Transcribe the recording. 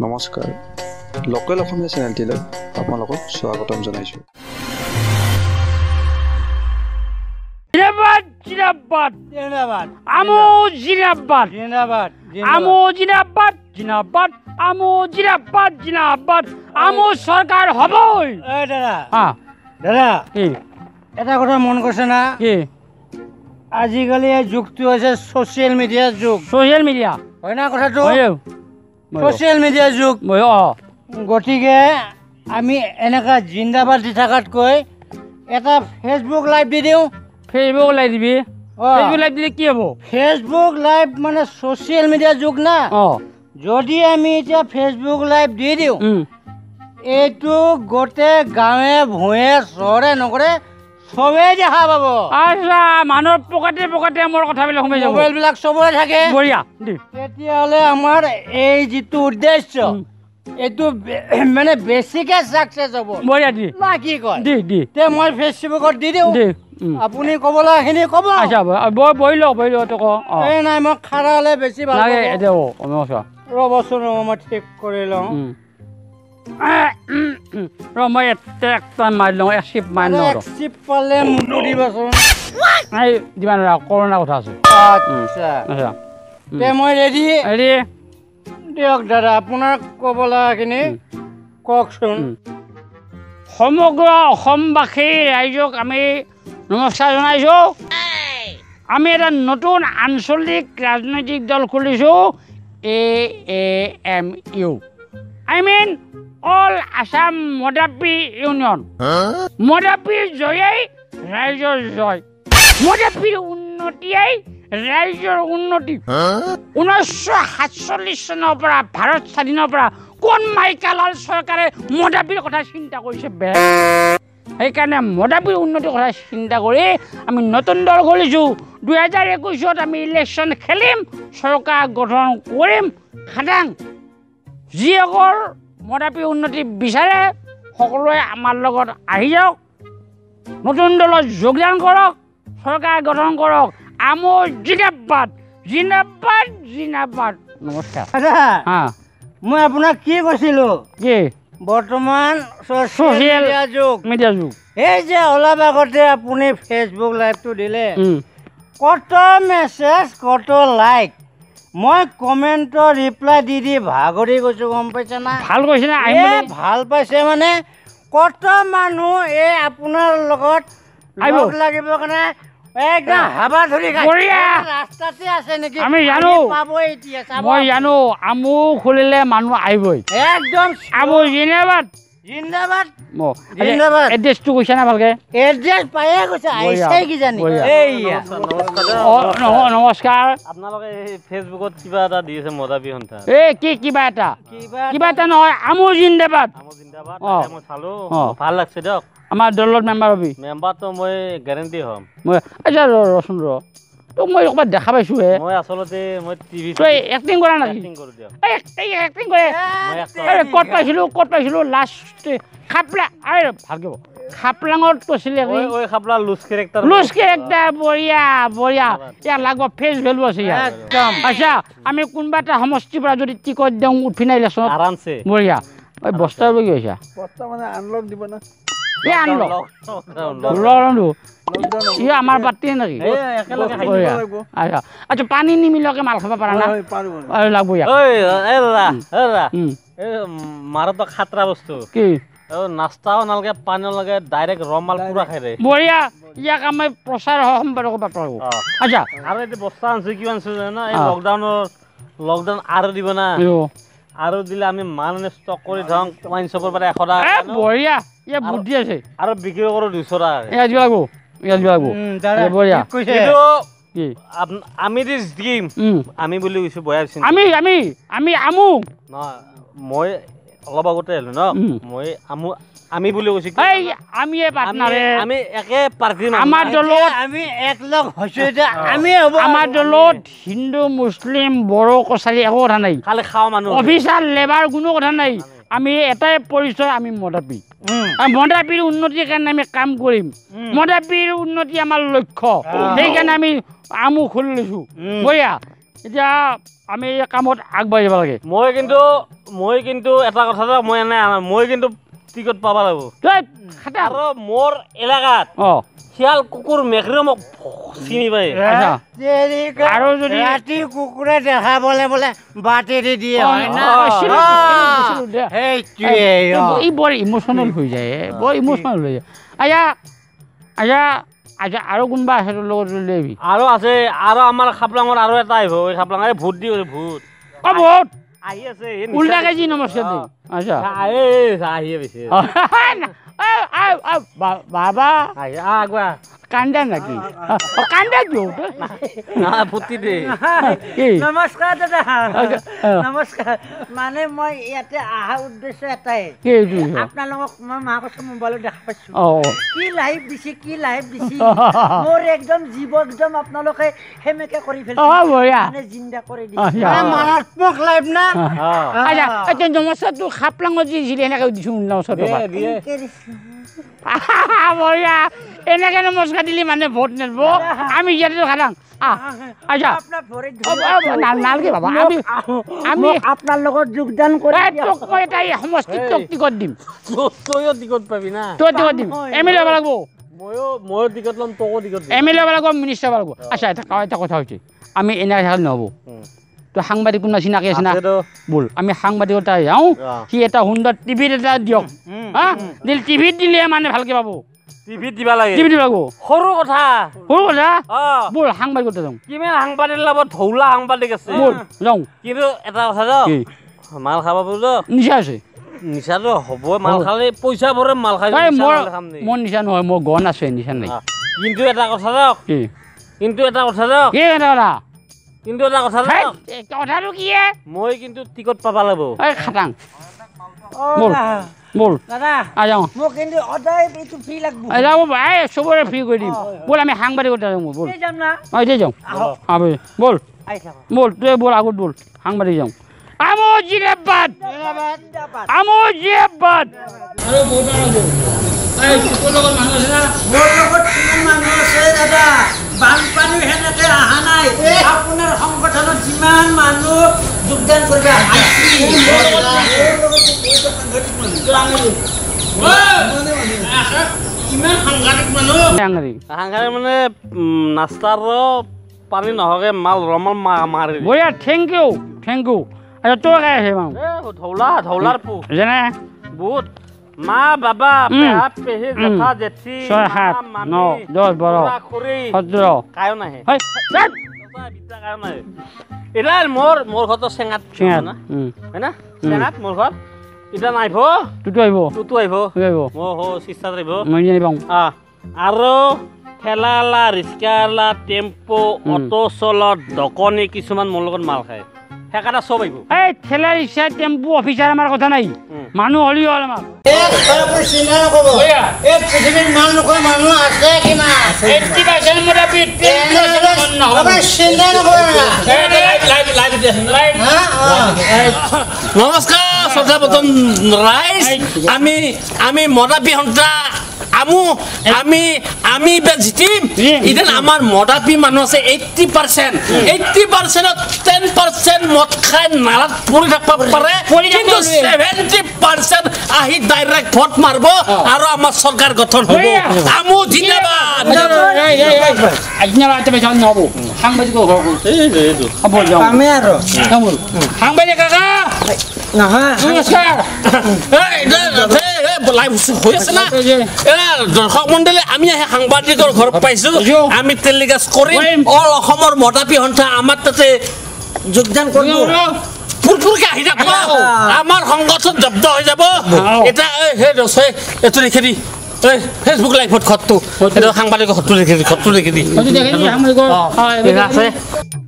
নমস্কাৰ লোকেল অসমীয়া চেনেলটিলৈ আপোনালোকক স্বাগতম জনাইছো। জিন্দাবাদ জিন্দাবাদ জিন্দাবাদ আমো জিন্দাবাদ জিন্দাবাদ আমো জিন্দাবাদ জিন্দাবাদ আমো জিন্দাবাদ জিন্দাবাদ আমো সরকার হবই। এই দাদা দাদা কি এটা কথা মন করছে না কি আজিকালি এই যুগটো হৈছে সোশ্যাল মিডিয়াৰ যুগ। সোশ্যাল মিডিয়া হয় না কথাটো? সোশ্যাল মিডিয়াৰ যুগ। গতিকে আমি এনেকা জিন্দাবাদ দি থাকাতকৈ এটা ফেচবুক লাইভ দি দিওঁ। ফেচবুক লাইভ দিবি? ফেচবুক লাইভ দিলে কি হ'ব? ফেচবুক লাইভ মানে সোশ্যাল মিডিয়াৰ যুগ না। যদি আমি এতিয়া ফেচবুক লাইভ দি দিওঁ এইটো গোটেই গাঁৱে ভূঞে চহৰে নগৰে সবেই দেখা পাব। আচ্ছা মানুহৰ পকেটে পকেটে মোৰ কথাবিলাক সোমাই যাব, মোবাইলবিলাক চবৰে থাকে। বঢ়িয়া। তেতিয়াহ'লে আমাৰ এই যিটো উদ্দেশ্য এইটো মানে বেছিকে ছাকচেছ হ'ব। বঢ়িয়া দি না কি কয়? দি দি তে মই ফেচবুকত দি দিওঁ, আপুনি ক'বলৈ এইখিনি ক'ব। আচ্ছা বহি লওক তই ক। এই নাই মই খাৰা হ'লে বেছি ভাল লাগে। ৰ'বচোন মই ঠিক কৰি লওঁ। মই একটা মাৰি লওঁ, এক চিপ মাৰি লওঁ। এক চিপ পালে মোকো দিবাচোন। নাই দিবা নোৱাৰা, কৰোণা কথা আছে। আচ্ছা তে মই ৰেডি ৰেডি দিয়ক দাদা, আপোনাৰ ক'ব লগাখিনি কওকচোন। সমগ্ৰ অসমবাসী ৰাইজক আমি নমস্কাৰ জনাইছোঁ। আমি এটা নতুন আঞ্চলিক ৰাজনৈতিক দল খুলিছোঁ, AAMU। I mean All Assam Modapi Union. Modapiৰ জয়েই ৰাইজৰ জয়, মোদাপিৰ উন্নতিয়েই ৰাইজৰ উন্নতি। 1947 চনৰ পৰা ভাৰত স্বাধীনৰ পৰা কোন মাইকালাল চৰকাৰে মোদাপিৰ কথা চিন্তা কৰিছে বে? সেইকাৰণে মোদাপিৰ উন্নতিৰ কথা চিন্তা কৰি আমি নতুন দল খুলিছোঁ। 2021 আমি ইলেকশ্যন খেলিম, চৰকাৰ গঠন কৰিম। খাটাং যিসকল মোদাপিৰ উন্নতি বিচাৰে সকলোৱে আমাৰ লগত আহি যাওক, নতুন দলত যোগদান কৰক, চৰকাৰ গঠন কৰক। আমো জিন্দাবাদ জিন্দাবাদ জিন্দাবাদ। নমস্কাৰ। মই আপোনাক কি কৈছিলোঁ? কি বৰ্তমান ছ'চিয়েল মিডিয়া যুগ। এই যে অলপ আগতে আপুনি ফেচবুক লাইভটো দিলে, কত মেছেজ কত লাইক, মই কমেণ্টৰ ৰিপ্লাই দি দি ভাগৰি গৈছোঁ, গম পাইছে না? ভাল কৈছে না? ভাল পাইছে মানে কত মানুহ এই আপোনাৰ লগত লাগিব কাৰণে একদম হাবা ধৰি ৰাস্তাতে আছে নেকি? আমি জানো, মই জানো আমো খুলিলে মানুহ আহিবই। একদম আমো জিন্দাবাদ জিন্দাবাদ জিন্দাবাদ। এড্ৰেছটো কৈছে না ভালকে? এড্ৰেছ পায়ে কৈছে, আহিছে কিজানি। নমস্কাৰ। আপোনালোকে ফেচবুকত কিবা এটা দি আছে মোদাপি সন্থা? এই কি কিবা এটা কিবা এটা নহয়, আমো জিন্দাবাদ। আমো জিন্দাবাদ মই চালো, ভাল লাগছে দিয়ক। আমাৰ দলৰ মেম্বাৰ হবি? মেম্বাৰটো মই গেৰেণ্টি হ'ম। মই আচ্ছা ৰচোন তোক মই ক'ৰবাত দেখা পাইছোঁ হে। মই আচলতে মই টিভি তই এক্টিং কৰা নাই? এক্টিং কৰোঁ দিয়ক। এক্টিং কৰে? ক'ত পাইছিলোঁ লাষ্ট খাপলা। ভালকে খাপলাঙত কৈছিলে। খাপলা লুজ কেৰেক্টাৰ বঢ়িয়া বঢ়িয়া। ইয়াৰ লাগব ফেচ ভেলু আছে ইয়াৰ একদম। আচ্ছা আমি কোনোবা এটা সমষ্টিৰ পৰা যদি টিকট দিওঁ উঠি নাই ইলেকশ্যনত আৰামছে বঢ়িয়া। এই বস্তা কি কৈছা? বস্তা মানে আনলক দিব না? এই আনলক আমাৰ বাতিয়ে নেকি? আচ্ছা আচ্ছা পানী নিমিলকে মাল খাব পাৰা না? লাগব ইয়াক। মাৰতো খাতৰা বস্তু কি? নাস্তাও নালাগে, পানীও নালাগে, ডাইৰেক্ট ৰ মাল পুৰা খাই দে। বঢ়িয়া। ইয়াক আমি প্ৰচাৰ সম্পাদক পাৰোঁ। আচ্ছা আৰু এতিয়া বস্তা আনিছোঁ, কিমান আনিছোঁ জানা? এই লকডাউন আৰু দিব না, আৰু দিলে আমি মাল ষ্টক কৰি ধৰক ৱাইন শ্বপৰ পৰা 100 টকা। বঢ়িয়া, ইয়াৰ বুদ্ধি আছে। আৰু বিক্ৰী কৰোঁ 200 টকা। এয়া দিব লাগব, এয়া দিব লাগব। বঢ়িয়া। কিন্তু আমি দিম, আমি বুলি কৈছোঁ বয়া। আমি আমো নহয়, মই অলপ আগতে আহিলোঁ ন, মই আমি বুলি কৈছোঁ। আমি একে পাৰ্টি। আমাৰ দলত আমি একলগ হৈছোঁ। আমাৰ দলত হিন্দু মুছলিম বড়ো কছাৰী একো কথা নাই, খালি খাওঁ মানুহ, অফিচাৰ লেবাৰ কোনো কথা নাই। আমি এটাই পৰিচয়, আমি মোদাপি। মোদাপিৰ উন্নতিৰ কাৰণে আমি কাম কৰিম। মোদাপিৰ উন্নতি আমাৰ লক্ষ্য, সেইকাৰণে আমি আমো খুলি লৈছোঁ। বঢ়িয়া। এতিয়া আমি কামত আগবাঢ়িব লাগে। মই কিন্তু মই কিন্তু এটা কথা মই এনে মই কিন্তু টিকট পাব লাগিব আৰু মোৰ এলেকাত শিয়াল কুকুৰ মেঘৰে মোক চিনি পায় আৰু যদি ৰাতি কুকুৰে দেখাবলে বোলে বাটেৰে দিয়ে হয় না ই বৰ ইমোচনেল হৈ যায় বৰ ইমোচনেল হৈ যায় আচ্ছা আৰু কোনোবা আছে তোৰ লগত লৈ আহিবি আৰু আছে আৰু আমাৰ খাপলাঙত আৰু এটা আহিব এই খাপলাঙে ভূত দি ভূত ভূত আহি আছে উল্টাকে যি নমস্কাৰ দে আচ্ছা আহিয়ে বেছি বাবা আগুৱা কান্দা নাকি কান্দা কিয় ফুটি দে নমস্কাৰ দাদা নমস্কাৰ মানে মই ইয়াতে অহা উদ্দেশ্য এটাই আপোনালোকক মই মাহকচোন মোবাইলত দেখা পাইছোঁ কি লাইভ দিছে মোৰ একদম জীৱ একদম আপোনালোকে সেমেকে কৰি ফেলিছে জিন্দা কৰি দিছে মাৰাত্মক লাইভ না আচ্ছা নমস্কাৰ তোৰ খাপলাঙত যি দিছিলে সেনেকৈ দিছোঁ নমস্কাৰটো বঢ়িয়া এনেকে নমস্কাৰ দিলি মানে ভোট নেব আমি ইয়াতে খাটাং আচ্ছা নালাগে বাবা আমি আপোনাৰ লগত যোগদান কৰি তোক মই এটা সমষ্টিত তোক টিকট দিম তইও টিকট পাবি না তই টিকট দিম এম এল এ হ'ব লাগিব ময়ো টিকট ল'ম তোকো টিকট এম এল এ হ'ব লাগিব মিনিষ্টাৰ হ'ব লাগিব আচ্ছা এটা কথা হৈছে আমি এনেকৈ থাকি নহ'ব তো সাংবাদিক কোনোবা চিনাকি আছে না ব'ল আমি সাংবাদিকৰ তাত যাওঁ সি এটা সুন্দৰ টিভিত এটা দিয়ক হা টিভিত দিলে মানে ভালকে পাব টিভিত দিবা লাগে টিভিত দিব লাগিব সৰু কথা ব'ল সাংবাদিকৰ তাত যাওঁ কিমান সাংবাদিক লগত ধৌলা সাংবাদিক আছে ব'ল যাওঁ কিন্তু এটা কথা যাওঁ মাল খাব পাৰিব নিচা আছে নিচাটো হ'ব মাল খালে পইচা ভৰে মাল খাই মোৰ নিচা নহয় মোৰ গণ আছে নিচা নাই কিন্তু এটা কথা যাওক কিন্তু এটা কথা যাওক কি এটা কথা কিন্তু এটা কথা কথাটো কি মই কিন্তু টিকট পাব লাগিব এই খাটাং ব'ল দাদা যাওঁ মোক কিন্তু সদায় এইটো ফ্ৰী লাগিব চবৰে ফ্ৰী কৰি দিম ব'ল আমি সাংবাদিকৰ তাত যাওঁ ব'ল যাম না এতিয়া যাওঁ ব'ল ব'ল তুই ব'ল আগত ব'ল সাংবাদিক যাওঁ আমো জিন্দাবাদ মোৰ লগত কিমান মানুহ আছে দাদা বানপানী সেনেকে অহা নাই আপোনাৰ সংগঠনত যিমান মানুহ যোগদান কৰিবা সাংঘাতিক মানে নাস্তাৰ পানী নহকে মাল ৰমল মাৰি বঢ়িয়া থেংক ইউ আচ্ছা তোৰ কাই আছে ধৌলাৰ পু যেনে বহুত মা বাবা পেহা পেহী জেঠা জেঠি 6 7 9 10 12 17 কায়ো নাহে এটা মোৰ ঘৰতো চেঙাত না হয় না চেঙাত মোৰ ঘৰ এটা নাইব তোতো আহিব মোৰ চিষ্টাৰ আহিব মই জানি পাওঁ আৰু ঠেলালা ৰিক্সাৱালা টেম্পো অটো চলত দকনি কিছুমান মোৰ লগত মাল খায় সেইকাৰণে চব আহিব এই ঠেলা ৰিক্সা টেম্পু অফিচাৰ আমাৰ কথা নাই মানুহ হ'লেও হ'ল আমাৰ পৃথিৱীৰ মানুহ আছে কিমান নমস্কাৰ শ্ৰদ্ধাবতন ৰাইজ আমি মদাপি সন্থা আমি জিতিম ইদেন আমাৰ মদাপি মানুহ আছে 80% 10% মদ খাই নালাত পৰি থাকিব পাৰে কিন্তু 70% আহি ডাইৰেক্ট ভোট মাৰিব আৰু আমাৰ চৰকাৰ গঠন হ'ব আমো জিন্দাবাদ নহ'ব সাংবাদিকৰ ঘৰ আমি আৰু সাংবাদিক কাকা নহয় নমস্কাৰ হৈ আছে না দৰ্শক মণ্ডলী আমি আহি সাংবাদিকৰ ঘৰত পাইছো আমি টেলিকাষ্ট কৰিম অল অসমৰ মদাপি সন্থা আমাৰ তাতে যোগদান কৰিব ফুৰফুৰকে আহি যাব আমাৰ সংগঠন জব্দ হৈ যাব এটা এইটো লিখি দি ফেচবুক লাইভত ঘৰটো সাংবাদিকৰ ঘৰটো লিখি দি